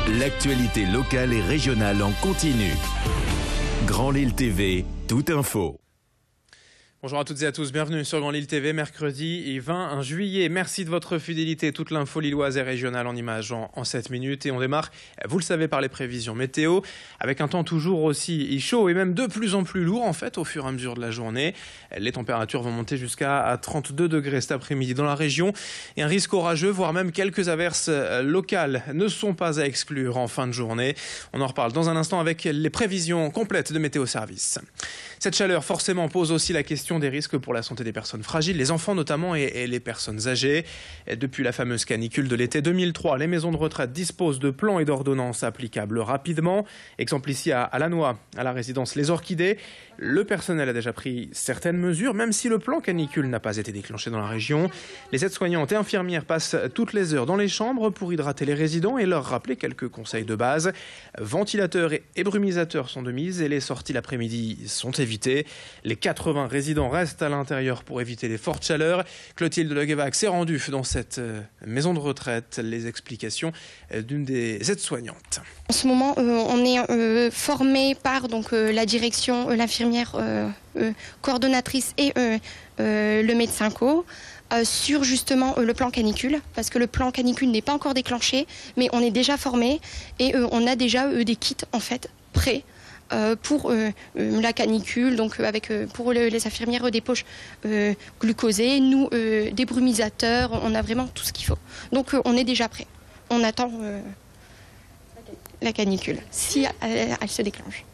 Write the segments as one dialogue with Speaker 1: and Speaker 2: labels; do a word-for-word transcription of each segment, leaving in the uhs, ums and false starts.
Speaker 1: L'actualité locale et régionale en continu. Grand Lille T V, toute info.
Speaker 2: Bonjour à toutes et à tous, bienvenue sur Grand Lille T V, mercredi vingt juillet. Merci de votre fidélité, toute l'info lilloise et régionale en images en, en sept minutes. Et on démarre, vous le savez, par les prévisions météo, avec un temps toujours aussi chaud et même de plus en plus lourd en fait au fur et à mesure de la journée. Les températures vont monter jusqu'à trente-deux degrés cet après-midi dans la région. Et un risque orageux, voire même quelques averses locales ne sont pas à exclure en fin de journée. On en reparle dans un instant avec les prévisions complètes de Météo Service. Cette chaleur forcément pose aussi la question des risques pour la santé des personnes fragiles, les enfants notamment et, et les personnes âgées. Et depuis la fameuse canicule de l'été deux mille trois, les maisons de retraite disposent de plans et d'ordonnances applicables rapidement. Exemple ici à, à Lannoy, à la résidence Les Orchidées. Le personnel a déjà pris certaines mesures, même si le plan canicule n'a pas été déclenché dans la région. Les aides-soignantes et infirmières passent toutes les heures dans les chambres pour hydrater les résidents et leur rappeler quelques conseils de base. Ventilateurs et, et brumisateurs sont de mise et les sorties l'après-midi sont évitées. Les quatre-vingts résidents restent à l'intérieur pour éviter les fortes chaleurs. Clotilde Leguevac s'est rendue dans cette maison de retraite. Les explications d'une des aides-soignantes.
Speaker 3: En ce moment, euh, on est euh, formé par donc, euh, la direction, euh, l'infirmière euh, euh, coordonnatrice et euh, euh, le médecin co euh, sur justement euh, le plan canicule, parce que le plan canicule n'est pas encore déclenché, mais on est déjà formé et euh, on a déjà euh, des kits en fait prêts. Euh, pour euh, euh, la canicule, donc euh, avec euh, pour le, les infirmières euh, des poches euh, glucosées, nous euh, des brumisateurs, on a vraiment tout ce qu'il faut. Donc euh, on est déjà prêt. On attend euh, la canicule, si elle, elle se déclenche.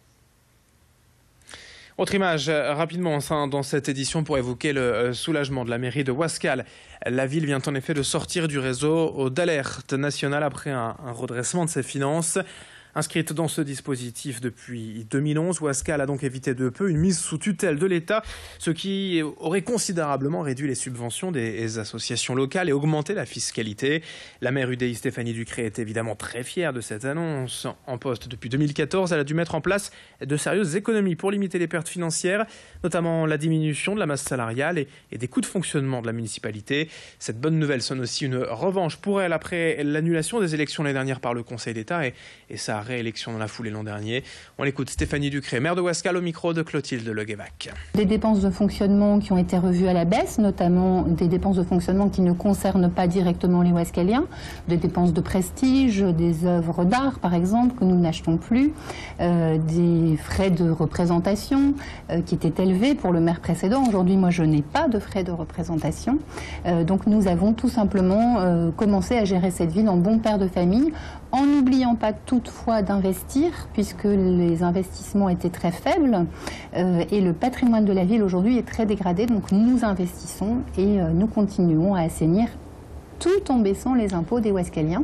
Speaker 2: Autre image, rapidement, dans cette édition pour évoquer le soulagement de la mairie de Ouascal. La ville vient en effet de sortir du réseau d'alerte nationale après un, un redressement de ses finances. Inscrite dans ce dispositif depuis deux mille onze, Ouascal a donc évité de peu une mise sous tutelle de l'État, ce qui aurait considérablement réduit les subventions des associations locales et augmenté la fiscalité. La maire U D I Stéphanie Ducré est évidemment très fière de cette annonce. En poste depuis deux mille quatorze, elle a dû mettre en place de sérieuses économies pour limiter les pertes financières, notamment la diminution de la masse salariale et, et des coûts de fonctionnement de la municipalité. Cette bonne nouvelle sonne aussi une revanche pour elle après l'annulation des élections l'année dernière par le Conseil d'État et, et sa réélection dans la foulée l'an dernier. On l'écoute, Stéphanie Ducré, maire de Ouascal, au micro de Clotilde Leguevac.
Speaker 4: Des dépenses de fonctionnement qui ont été revues à la baisse, notamment des dépenses de fonctionnement qui ne concernent pas directement les Ouascaliens, des dépenses de prestige, des œuvres d'art par exemple que nous n'achetons plus, euh, des frais de représentation euh, qui étaient élevés pour le maire précédent. Aujourd'hui, moi, je n'ai pas de frais de représentation. Euh, donc nous avons tout simplement euh, commencé à gérer cette ville en bon père de famille, en n'oubliant pas toutefois d'investir, puisque les investissements étaient très faibles euh, et le patrimoine de la ville aujourd'hui est très dégradé. Donc nous investissons et euh, nous continuons à assainir tout en baissant les impôts des Ouascaliens.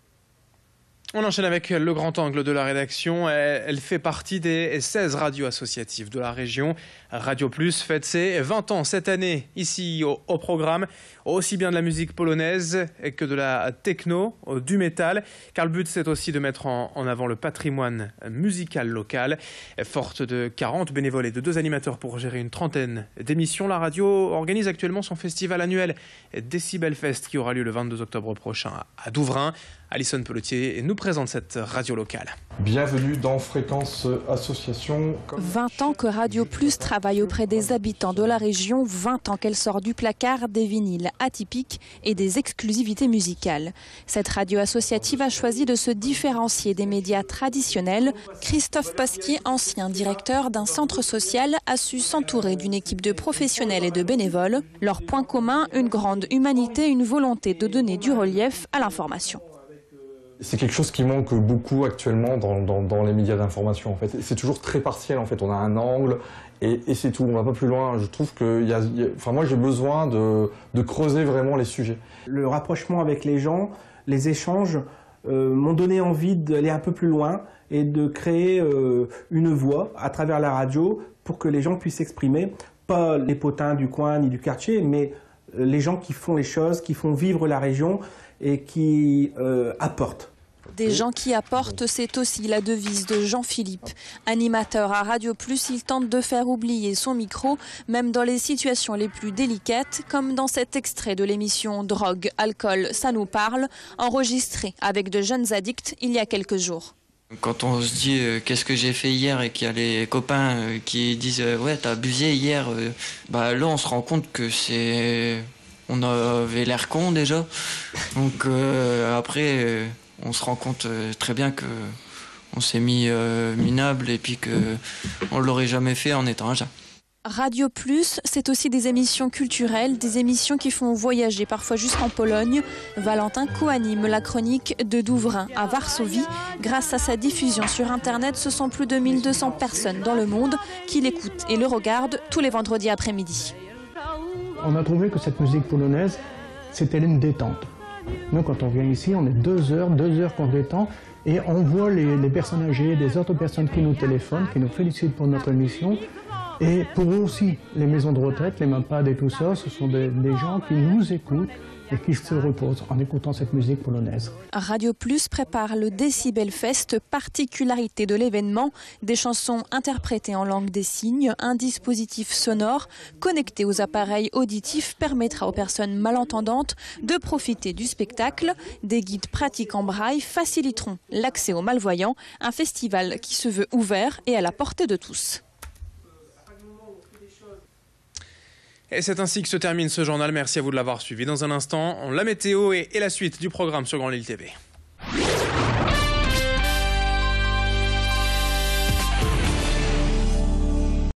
Speaker 2: On enchaîne avec le grand angle de la rédaction. Elle fait partie des seize radios associatives de la région. Radio Plus fête ses vingt ans cette année, ici au, au programme, aussi bien de la musique polonaise que de la techno, du métal, car le but c'est aussi de mettre en, en avant le patrimoine musical local. Forte de quarante bénévoles et de deux animateurs pour gérer une trentaine d'émissions, la radio organise actuellement son festival annuel Decibel Fest qui aura lieu le vingt-deux octobre prochain à Douvrin. Alison Pelletier nous présente cette radio locale.
Speaker 5: Bienvenue dans Fréquence Association.
Speaker 6: vingt ans que Radio Plus travaille auprès des habitants de la région, vingt ans qu'elle sort du placard des vinyles atypiques et des exclusivités musicales. Cette radio associative a choisi de se différencier des médias traditionnels. Christophe Pasquier, ancien directeur d'un centre social, a su s'entourer d'une équipe de professionnels et de bénévoles. Leur point commun, une grande humanité, une volonté de donner du relief à l'information.
Speaker 5: C'est quelque chose qui manque beaucoup actuellement dans, dans, dans les médias d'information. En fait, c'est toujours très partiel. En fait, on a un angle et, et c'est tout. On va pas plus loin. Je trouve que, il y a, il y a, enfin, moi, j'ai besoin de, de creuser vraiment les sujets.
Speaker 7: Le rapprochement avec les gens, les échanges, euh, m'ont donné envie d'aller un peu plus loin et de créer euh, une voix à travers la radio pour que les gens puissent s'exprimer, pas les potins du coin ni du quartier, mais les gens qui font les choses, qui font vivre la région et qui euh, apportent.
Speaker 6: Des gens qui apportent, c'est aussi la devise de Jean-Philippe. Animateur à Radio Plus, il tente de faire oublier son micro, même dans les situations les plus délicates, comme dans cet extrait de l'émission Drogue, Alcool, ça nous parle, enregistré avec de jeunes addicts il y a quelques jours.
Speaker 8: Quand on se dit euh, qu'est-ce que j'ai fait hier et qu'il y a les copains euh, qui disent euh, ouais t'as abusé hier, euh, bah là on se rend compte que c'est... On avait l'air con déjà, donc euh, après... Euh... On se rend compte très bien qu'on s'est mis euh, minable et puis qu'on ne l'aurait jamais fait en étant un jeune.
Speaker 6: Radio Plus, c'est aussi des émissions culturelles, des émissions qui font voyager parfois jusqu'en Pologne. Valentin co-anime la chronique de Douvrin à Varsovie. Grâce à sa diffusion sur Internet, ce sont plus de mille deux cents personnes dans le monde qui l'écoutent et le regardent tous les vendredis après-midi.
Speaker 9: On a trouvé que cette musique polonaise, c'était une détente. Nous, quand on vient ici, on est deux heures, deux heures qu'on détend et on voit les, les personnes âgées, des autres personnes qui nous téléphonent, qui nous félicitent pour notre émission. Et pour eux aussi, les maisons de retraite, les MAPAD et tout ça, ce sont des, des gens qui nous écoutent et qui se reposent en écoutant cette musique polonaise.
Speaker 6: Radio Plus prépare le Décibel Fest, particularité de l'événement, des chansons interprétées en langue des signes, un dispositif sonore connecté aux appareils auditifs permettra aux personnes malentendantes de profiter du spectacle. Des guides pratiques en braille faciliteront l'accès aux malvoyants, un festival qui se veut ouvert et à la portée de tous.
Speaker 2: Et c'est ainsi que se termine ce journal. Merci à vous de l'avoir suivi. Dans un instant, la météo et la suite du programme sur Grand Lille T V.